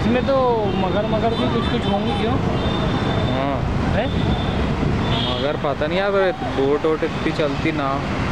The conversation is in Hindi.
इसमें तो मगर मगर भी कुछ कुछ होंगी क्यों? हाँ है मगर पता नहीं यार, बोट वोट इतनी चलती ना।